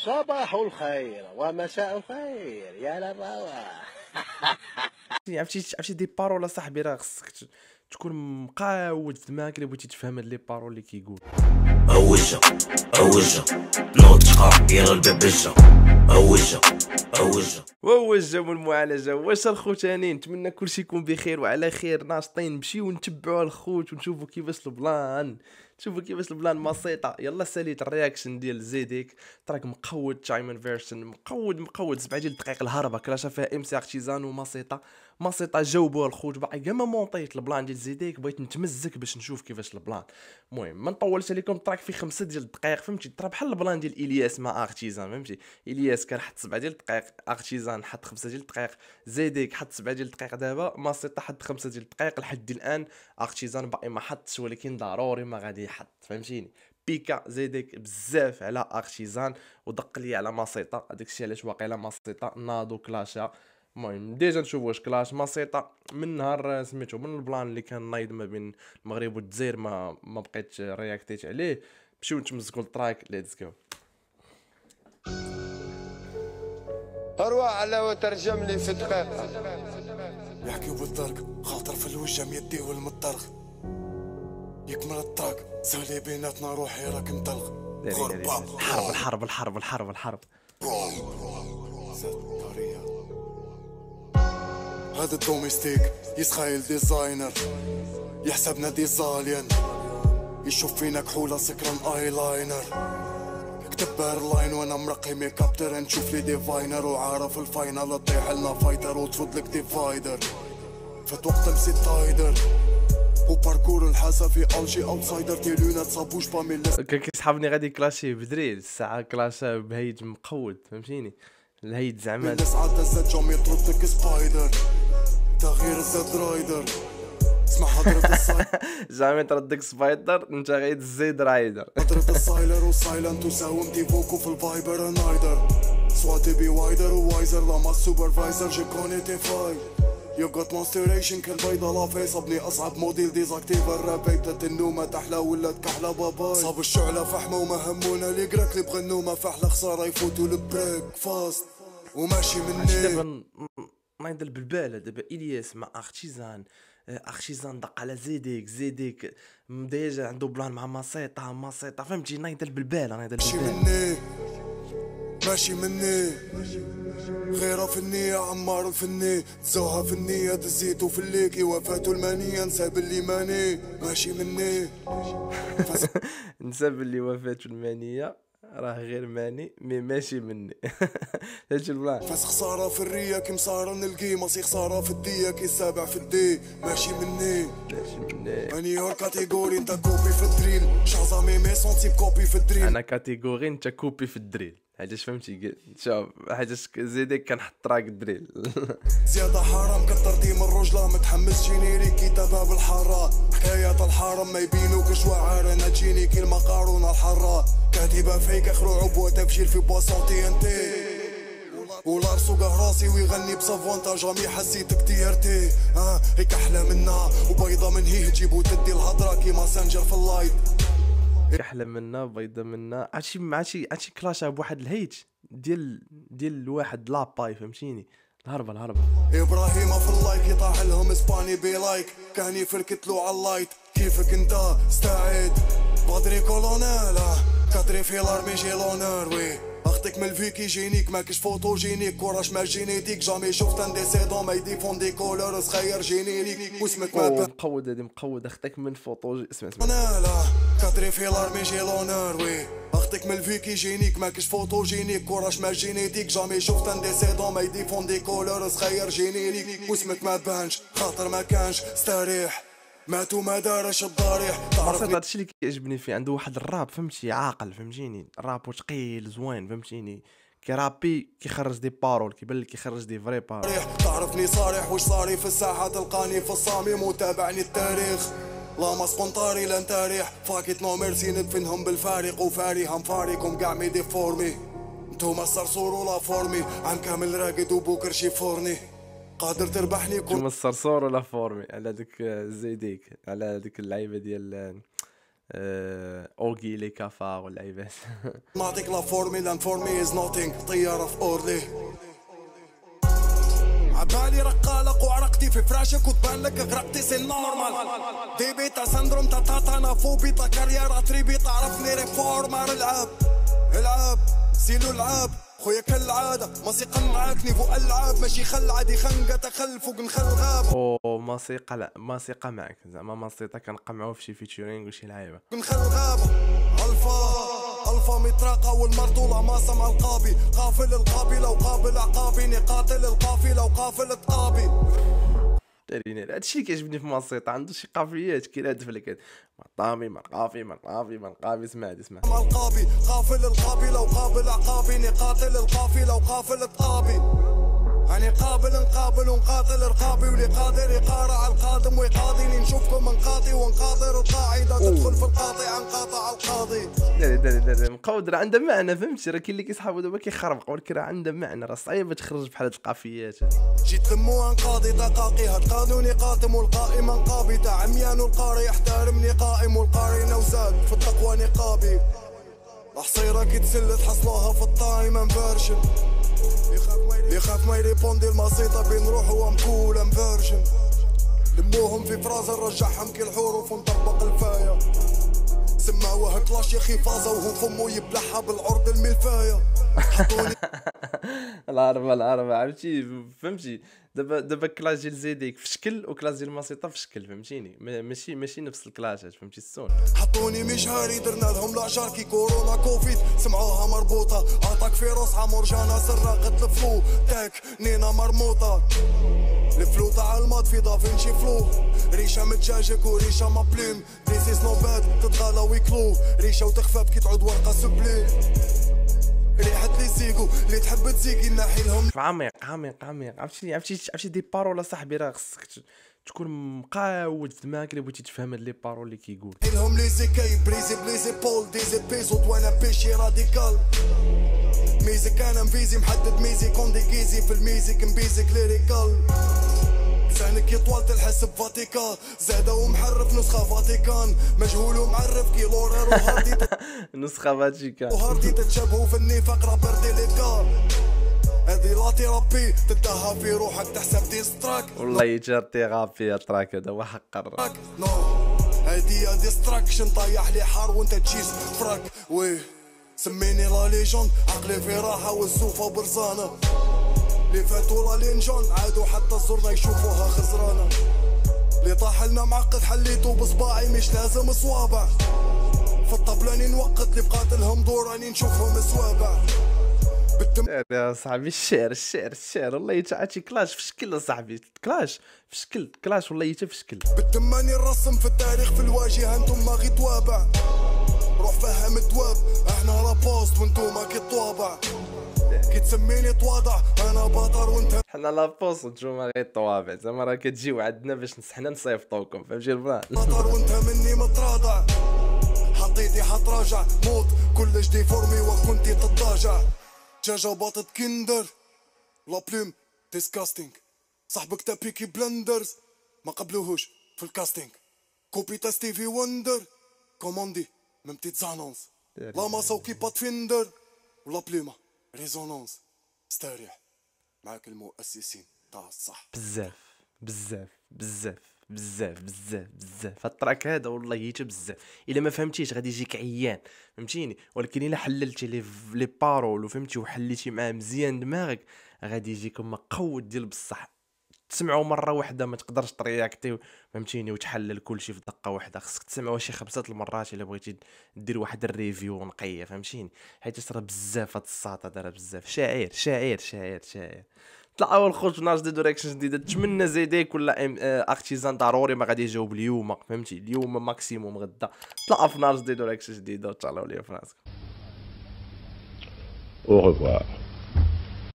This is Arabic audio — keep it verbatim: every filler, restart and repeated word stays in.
صباح الخير ومساء الخير يا للرواح. عرفتي عرفتي دي بارول صاحبي، راه خصك تكون مقاود في دماغك اللي بغيتي تفهم هاد لي بارول اللي كيقول. اوجه اوجه نوطقه يا الببجه اوجه اوجه ووجه والمعالجه. واش الخوتاني، نتمنى كلشي يكون بخير وعلى خير، ناشطين نمشيو نتبعوا الخوت ونشوفوا كيفاش البلان شوفوا كيفاش البلان ماسيطه. يلا ساليت الرياكشن ديال زيدك، تراك مقود تايمن فيرجن، مقود مقود سبعة ديال الدقائق الهربه كلاش فيها ام سي ارتيزان وماسيطه. ماسيطه جاوبوها الخوت، باقي كاع ما مونطيت البلان ديال زيدك، بغيت نتمزك باش نشوف كيفاش البلان. المهم ما نطولش عليكم، تراك فيه خمسة ديال الدقائق فهمتي، ترى بحال البلان ديال الياس مع ارتيزان فهمتي. الياس كان حط سبعة ديال الدقائق، ارتيزان حط خمسة ديال الدقائق، زيدك حط سبعة ديال الدقائق، دابا ماسيطه حط خمسة ديال الدقائق. لحد الان ارتيزان باقي ما حطش، ولكن ضروري ما غادي يحط فهمتيني. بيكا زيدك بزاف على ارتيزان ودق لي على ماسيطه، هذاك الشيء علاش واقيلا ماسيطه ناضو كلاشا. المهم ديجا نشوفوا واش كلاش ماسيطه من نهار سميتو من البلان اللي كان نايض ما بين المغرب والجزائر، ما ما بقيتش رياكتيت عليه. نمشيو نتمزقوا التراك، ليتس جو. اروح على وترجم لي في دقيقه. يحكيو بالدرك خاطر في الوجه يديه المطرق، يكمل التراك سالي بيناتنا روحي راك مطلق. غربة الحرب الحرب الحرب الحرب الحرب هذا الدوميستيك يسخايل ديزاينر، يحسبنا ديزالين، يشوف فينا كحولة سكران ايلاينر، كتب لاين وانا مرقي ميك ابتر، نشوف لي ديفاينر وعارف الفاينل تطيح لنا فايتر وتفضلك ديفايدر. فات وقت مسيت تايدر وباركور الحاسة في الجي اوتسايدر تيلونا تصابوش بامي لس. كيسحبني غادي كلاشي بدريل الساعة كلاشا بهيج مقود فهمتيني، الهيد زعما نسعد الزد جامي يطردك سبايدر، تغيير الزد رايدر اسمع حضرة السايلر زعما يطردك سبايدر انت غيد الزيد رايدر. حضرة السايلر وسايلنت وساوم ديفوكو في الفايبر نايدر، سواتي بي وايدر ووايزر لما السوبرفايزر جي كوني تي فاي. يو جوت مونستريشن كان بيضة لا فيس، ابني اصعب موديل ديزاكتيف الرابيتة النومة تحلى ولات كحلة باباي. صاب الشعلة فحمة وما همونا لي قراك اللي بغى النومة فحلة خسارة يفوتوا البريك فاست وماشي مني. دابا نايض بالبالة دابا الياس مع ارتيزان، ارتيزان دق على زيدك، زيدك ديجا عنده بلان مع ماسيطة، ماسيطة فهمتي نايض بالبالة نايض ماشي بالبالة. مني ماشي مني غيرها في النية عمار الفني، تزوها في النية دزيتو في الليكي وفاتو المانية نساب اللي ماني ماشي مني. نساب اللي وفاتو المانية راه غير ماني مي ماشي مني. هادشي البلان. فاس خسارة في الريا كي مسارة نلقي ماسي خسارة في الدية كي السابع في الدي ماشي مني ماشي مني. اني يور كاتيجوري انت كوبي في الدريل، شعزامي مي سونتي كوبي في الدريل. انا كاتيجوري انت كوبي في الدريل، حاجه فهمتي شوف حاجه زيدك كنحط راك الدريل. زيادة حرام كتر ديما الرجلة متحمس جينيري كتابها بالحارة، حكايات الحرام ما يبينوكش واعر انا تجيني كي المقارونة الحارة، كاتبة فيك اخرو عبوة تبشير في بواسون تي ان تي ولا رسوقه راسي ويغني بسافونتا جامي حسيتك تيرتي. اه هيك احلى منا وبيضة من هي تجيب وتدي الهضرة كيما سانجر في اللايت، احلى منا بيضه منا. عرفتي عرفتي عرفتي كلاشا بواحد الهيت ديال ديال واحد لاباي فهمتيني، الهربه الهربه. ابراهيم في اللايك يطاح لهم اسباني بي لايك، كان يفركتلو على اللايت كيفك انت استعد بادري كولونيل كاتري في لارمي جي لونور. وي اختك من الفيكي جينيك ماكش فوتوجينيك، كوراش ما جينيتيك جامي شفت ان ديسيدون ما يديفون دي كولور صغير جينيريك واسمك ما مقود هادي مقود اختك من فوتو. اسمع اسمع انا لا كاتري في لارمي جي لونور. وي اختك من الفيكي جينيك ماكش فوتوجينيك، كوراش ما جينيتيك جامي شفت ان ديسيدون ما يديفون دي كولور صغير جينيريك واسمك ما تبانش خاطر ما كانش استريح ماتو ما دارش الضريح. تعرفني هادشي اللي كيعجبني فيه، عنده واحد الراب فهمتي عاقل فهمتيني، راب ثقيل زوين فهمتيني، كيرابي كيخرج دي بارول كيبان لك كيخرج دي فري بارول. تعرفني صارح واش صاري في الساحه تلقاني في الصامي متابعني التاريخ لا ما سبونطاري لا نتاريح فاكيت نو ميرسي ندفنهم بالفارق وفاريهم فارقهم كاع مي ديفورمي نتوما الصرصور ولا فورمي عام كامل راقد وبوكر شي فورني قادر تربحني كون نتوما الصرصور ولا فورمي على ديك زيديك على ديك اللعيبه ديال اوغي لي كافار واللعيبات. نعطيك لا فورميلا انفورمي از نوتينغ طياره في اورلي عبالي رقالق وعرقتي في فراشك وتبان لك غرقتي سي نورمال دي بيتا سندروم تا تاتانا فوبيتا كاريرا تريبي تعرفني ريفورمر العاب العاب سيلو العاب خويا كالعادة موسيقى معاك نيفو العاب ماشي خل عادي خنقة تخلف وقنخل غاب. او موسيقى لا موسيقى معك زعما موسيقى كنقمعو في شي فيتشورينغ وشي لعيبه. قنخل غابة الفا الفا متراقة والمرطولة ماسة مع القابي قافل القابلة وقابل عقابي قاتل القافلة وقافل الطابي. داريني هادشي اللي كيعجبني في موسيقى عنده شي قافيات كيرادف لك مطامي مرقافي مرقافي مرقافي اسمع هادي اسمع مع القابي قافل القابلة وقابل عقابي قاتل القافلة وقافل الطابي. أنا قابل نقابل ونقاتل رقابي واللي قادر يقارع القادم ويقاضيني نشوفكم منقاطي ونقاطر القاعدة تدخل في القاطع نقاطع القاضي. داري داري داري مقودرة عندها معنى فهمتي راه كاين اللي كيصحابو دابا كيخربق ولكن راه عندها معنى راه صعيبة تخرج بحال هاد القافيات. جيت تمو انقاضي دقاقي هاد قانوني قاتم والقائم انقابي تاع عميان والقاري يحترمني قائم والقاري نوزاد في التقوى نقابي. الحصيرة كي تسلت حصلوها في الطايم انفيرجن اللي خاف ما يريبوندي المصيطة بين روح ومكول انفيرجن لموهم في فرازة نرجعهم كي الحروف ونطبق الفاية سماوها كلاش يا خي فازة وهو فمو يبلعها بالعرض الملفاية. العربة العربة عرفتي فهمتي دابا دابا كلاش ديال زيديك في شكل وكلاش ديال المصيطة في شكل فهمتيني ماشي ماشي نفس الكلاشات فهمتي السون. حطوني مجهاري درنا لهم الاشجار كي كورونا كوفيد سمعوها مربوطة عطاك فيروس عمرجانا سراقة الفلو تاك نينا مرموطة الفلو تاع الماض في دافنشي فلو ريشة متجاجك وريشة ما بليم ديسيس نوبات تتغالى ويكلو ريشة وتخفى كي تعود ورقة سبليم ريحة لي زيكو اللي تحب تزيكي ناحي لهم. عميق عميق عميق عرفتي عرفتي عرفتي دي بارول صاحبي راه خصك تكون مقاود في دماغك اللي بغيتي تفهم هاد لي بارول اللي كيقول. لهم لي زيكاي بريزي بليزي بول ديزي بيزود وانا بيشي راديكال ميزك انا مفيزي محدد ميزي كوندي كيزي في الميزيك مبيزي كليريكال لسانك يطول تلحس بفاتيكا زاده ومحرف نسخه فاتيكان مجهول ومعرف كي لورير وهاردي نسخه فاتيكان وهاردي تتشابهوا في النفاق رابر ديليكال هذه لا تيرابي تداها في روحك تحسب ديستراك والله يجر تيرابي التراك هذا هو حق الراك نو هذه ديستراكشن طايح لي حار وانت تجيس فراك وي سميني لا ليجوند عقلي في راحه والسوفه برزانه اللي فاتوا لا لينجون عادوا حتى الزرنا يشوفوها خزرانه اللي طاح لنا معقد حليته بصباعي مش لازم صوابع في الطبلاني نوقت اللي بقاتلهم دور راني نشوفهم سوابع بالتم يا صاحبي الشعر الشعر الشعر والله يتعاتي كلاش في شكل صاحبي كلاش في شكل كلاش والله يتا في شكل بالتماني الرسم في التاريخ في الواجهه انتم ما غي توابع روح فهم الدواب احنا لابوست وانتوما كي طوابع كي تسميني تواضع انا بطر وانت حنا لابوست وانتوما غير طوابع زعما راه كتجيو عندنا باش حنا نصيفطوكم فهمتي البلان بطر وانت مني متراضع حطيتي حتراجع موت كلش ديفورمي وكنتي تتضاجع دجاجة باطت كندر لا بلوم ديسكاستينغ صاحبك تا بيكي بلندرز ما قبلوهوش في الكاستينغ كوبي تا ستيفي وندر كوموندي ميم بتيت زانونس لا ماسا كي بات فيندر ولا بلومة ريزونونس استريح معاك المؤسسين تاع الصح بزاف بزاف بزاف بزاف بزاف بزاف التراك هذا والله يجي بزاف الا ما فهمتيش غادي يجيك عيان فهمتيني ولكن الا حللتي لي لي بارول وفهمتي وحليتي معاه مزيان دماغك غادي يجيك مقود ديال بصح تسمعوا مره واحده ما تقدرش ترياكتي فهمتيني وتحلل كلشي في دقه واحده خصك تسمعوا شي خمسه المرات الا بغيتي دير واحد الريفيو نقيه فهمتيني حيت راه بزاف هاد الساطه دارها بزاف شاعر شاعر شاعر شاعر طلع اول خوت ناس دي رياكشن جديده نتمنى زيديك ولا ارتيزان ضروري ما غادي يجاوب اليوم فهمتي اليوم ماكسيموم غدا طلع في ناس دي رياكشن جديده وتهلاو ليا في راسكم au revoir.